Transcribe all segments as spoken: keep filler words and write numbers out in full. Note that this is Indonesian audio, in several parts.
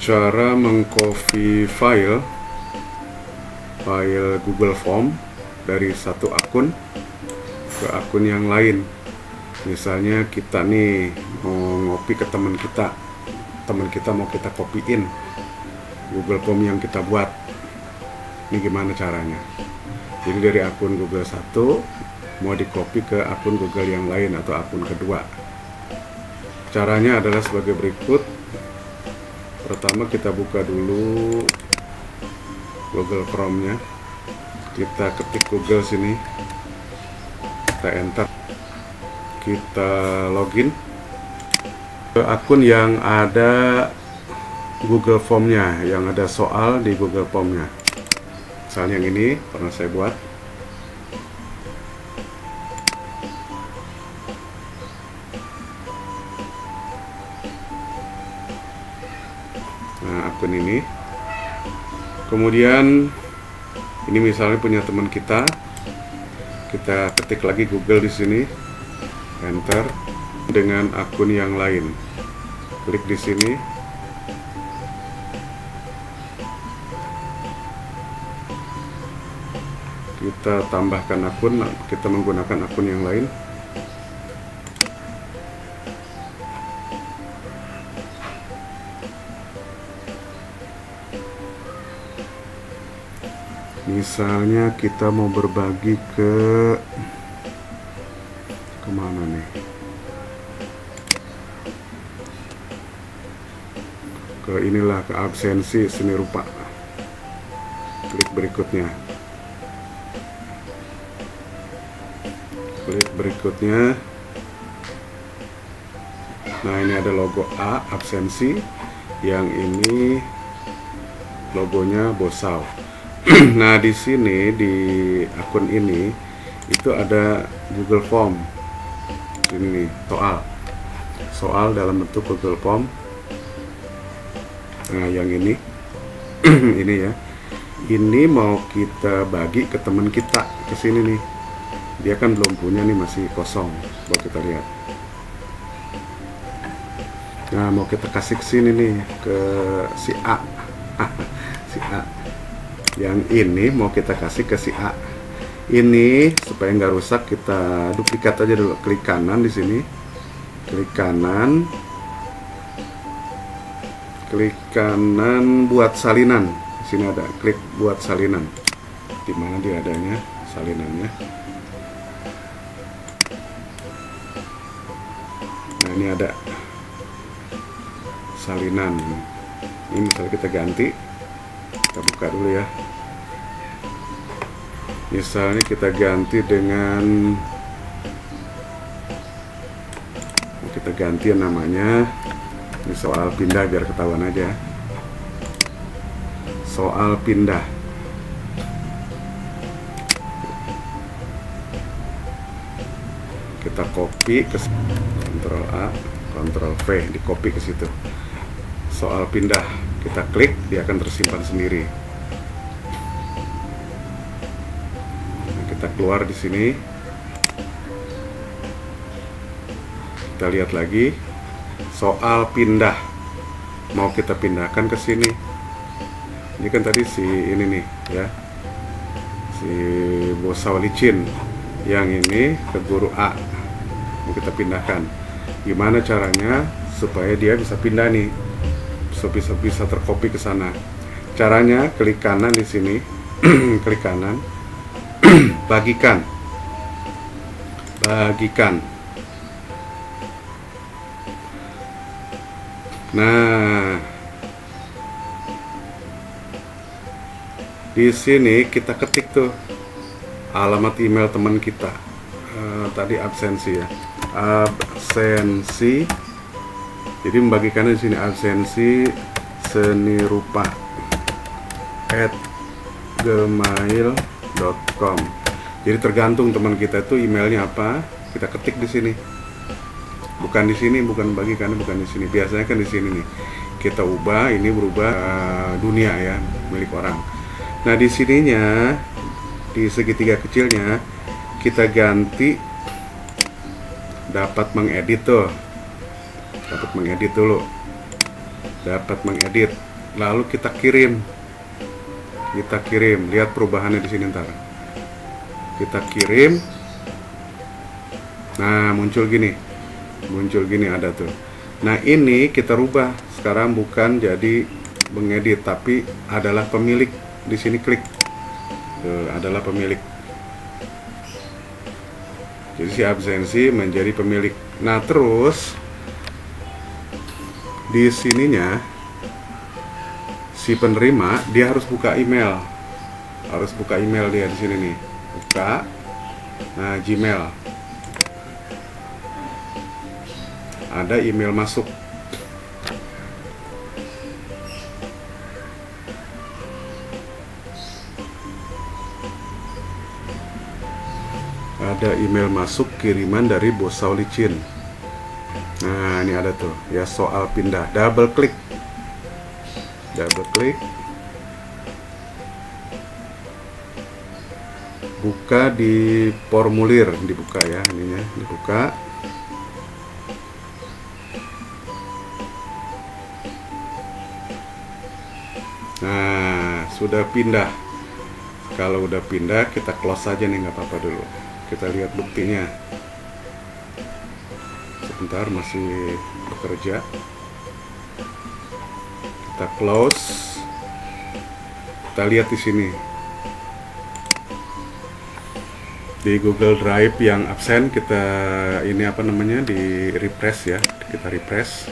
cara mengcopy file file Google Form dari satu akun ke akun yang lain. Misalnya kita nih mau ngopi ke teman kita, teman kita mau kita copyin Google Form yang kita buat. Ini gimana caranya? Jadi dari akun Google satu mau di copy ke akun Google yang lain atau akun kedua. Caranya adalah sebagai berikut. Pertama kita buka dulu Google Chrome-nya. Kita ketik Google sini. Kita enter. Kita login ke akun yang ada Google Form-nya, yang ada soal di Google Form-nya. Misalnya yang ini pernah saya buat. Nah, akun ini. Kemudian ini misalnya punya teman kita. Kita ketik lagi Google di sini. Enter dengan akun yang lain. Klik di sini. Kita tambahkan akun, kita menggunakan akun yang lain. Misalnya kita mau berbagi ke kemana nih? Ke inilah, ke absensi seni rupa. Klik berikutnya. Klik berikutnya. Nah, ini ada logo A, absensi. Yang ini logonya Bosal. Nah, di sini di akun ini itu ada Google Form. Ini nih, soal. Soal dalam bentuk Google Form. Nah, yang ini ini ya. Ini mau kita bagi ke teman kita ke sini nih. Dia kan belum punya nih, masih kosong. Buat kita lihat. Nah, mau kita kasih ke sini nih, ke si A. Si A. Yang ini mau kita kasih ke si A. Ini supaya nggak rusak, kita duplikat aja dulu. Klik kanan di sini. Klik kanan. Klik kanan buat salinan. Di sini ada klik buat salinan. Di mana dia adanya salinannya? Nah, ini ada salinan. Ini misalnya kita ganti. Kita buka dulu ya. Misalnya kita ganti dengan, kita ganti namanya. Ini soal pindah biar ketahuan aja. Soal pindah. Kita copy ke Ctrl A, Ctrl V, di copy ke situ. Soal pindah, kita klik, dia akan tersimpan sendiri. Nah, kita keluar di sini. Kita lihat lagi. Soal pindah, mau kita pindahkan ke sini. Ini kan tadi si ini nih ya, si Bosal licin. Yang ini ke guru A, mau kita pindahkan. Gimana caranya supaya dia bisa pindah nih, bisa bisa tercopy ke sana? Caranya klik kanan di sini, klik kanan, bagikan, bagikan. Nah, di sini kita ketik tuh alamat email teman kita. Uh, tadi absensi ya, absensi. Jadi membagikannya di sini, absensi seni rupa at gmail dot com. Jadi tergantung teman kita itu emailnya apa, kita ketik di sini. Bukan di sini, bukan bagikannya bukan di sini. Biasanya kan di sini nih. Kita ubah, ini berubah uh, dunia ya, milik orang. Nah, di sininya, di segitiga kecilnya, kita ganti dapat mengedit tuh. Dapat mengedit dulu. Dapat mengedit. lalu kita kirim. Kita kirim, lihat perubahannya di sini ntar. Kita kirim. Nah, muncul gini. Muncul gini ada tuh. Nah, ini kita rubah. Sekarang bukan jadi mengedit, tapi adalah pemilik. Di sini klik. Tuh, adalah pemilik. Jadi si absensi menjadi pemilik. Nah, terus di sininya si penerima dia harus buka email. Harus buka email dia di sini nih. Buka. Nah, Gmail. Ada email masuk. Ada email masuk kiriman dari Bos Saulicin. Nah, ini ada tuh ya, soal pindah. Double klik. Double klik. Buka di formulir, dibuka ya ininya, dibuka. Nah, sudah pindah. Kalau udah pindah, kita close aja nih, nggak apa-apa dulu. Kita lihat buktinya. Sebentar, masih bekerja. Kita close. Kita lihat di sini. Di Google Drive yang absen, kita ini apa namanya, di refresh ya. Kita refresh.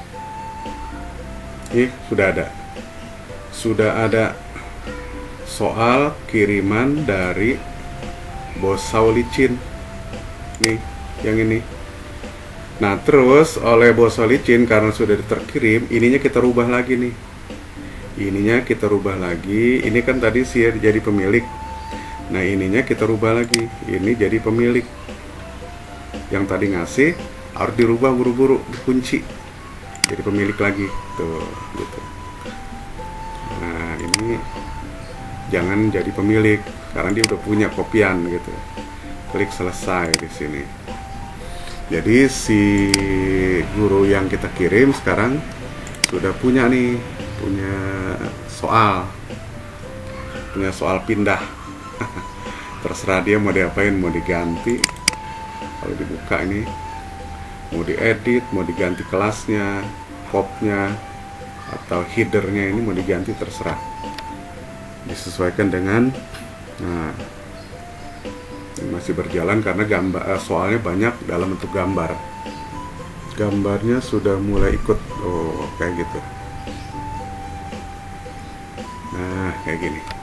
Ini sudah ada. Sudah ada soal kiriman dari Bos Saulicin. Nih, yang ini. Nah, terus oleh Bos Saulicin karena sudah terkirim, ininya kita rubah lagi nih. Ininya kita rubah lagi. Ini kan tadi sih jadi pemilik. Nah, ininya kita rubah lagi. Ini jadi pemilik. Yang tadi ngasih harus dirubah buru-buru, dikunci. Jadi pemilik lagi. Tuh, gitu. Nah, ini jangan jadi pemilik karena dia udah punya kopian gitu. Klik selesai di sini. Jadi si guru yang kita kirim sekarang sudah punya nih, punya soal, punya soal pindah. Terserah dia mau diapain, mau diganti. Kalau dibuka ini, mau diedit, mau diganti kelasnya, kopnya, atau headernya ini mau diganti, terserah. Disesuaikan dengan, nah, ini masih berjalan karena gambar soalnya banyak dalam bentuk gambar. Gambarnya sudah mulai ikut, oh kayak gitu. Nah, kayak gini.